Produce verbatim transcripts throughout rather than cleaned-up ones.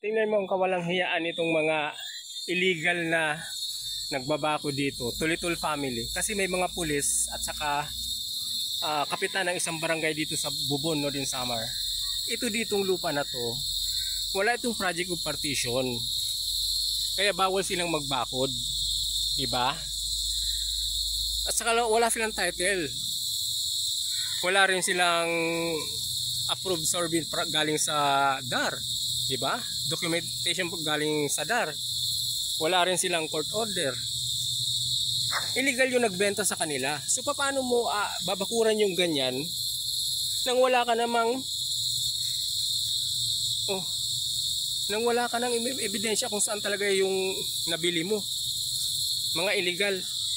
Tingnan mo ang kawalang hiyaan itong mga illegal na nagbabako dito, Tulitul family. Kasi may mga pulis at saka uh, kapitan ng isang barangay dito sa Bubon, Northern Samar. Ito ditong lupa na to, wala itong project of partition. Kaya bawal silang magbakod, diba? At saka wala silang title. Wala rin silang approved survey galing sa D A R, diba? Documentation galing sa D A R. Wala rin silang court order. Illegal yung nagbenta sa kanila. So paano mo uh, babakuran yung ganyan nang wala ka namang oh, nang wala ka nang ebidensya kung saan talaga yung nabili mo. Mga illegal.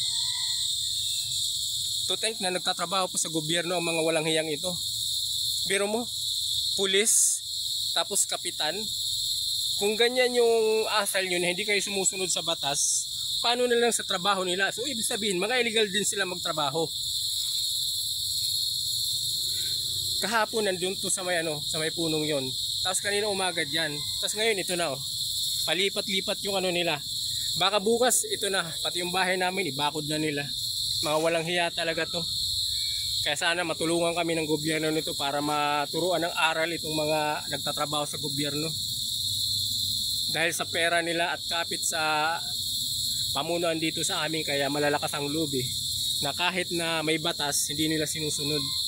To think na nagtatrabaho pa sa gobyerno ang mga walang hiyang ito. Biro mo, pulis, tapos kapitan. Kung ganyan yung asal nyo na hindi kayo sumusunod sa batas, paano na lang sa trabaho nila? So ibig sabihin, mga illegal din sila magtrabaho. Kahapon nandun to sa may, ano, sa may punong yon. Tapos kanina umaga dyan. Tapos ngayon ito na, oh. Palipat-lipat yung ano nila. Baka bukas ito na, pati yung bahay namin ibakod na nila. Mga walang hiya talaga to. Kaya sana matulungan kami ng gobyerno nito para maturuan ng aral itong mga nagtatrabaho sa gobyerno. Dahil sa pera nila at kapit sa pamunuan dito sa amin, kaya malalakas ang loob eh, na kahit na may batas hindi nila sinusunod.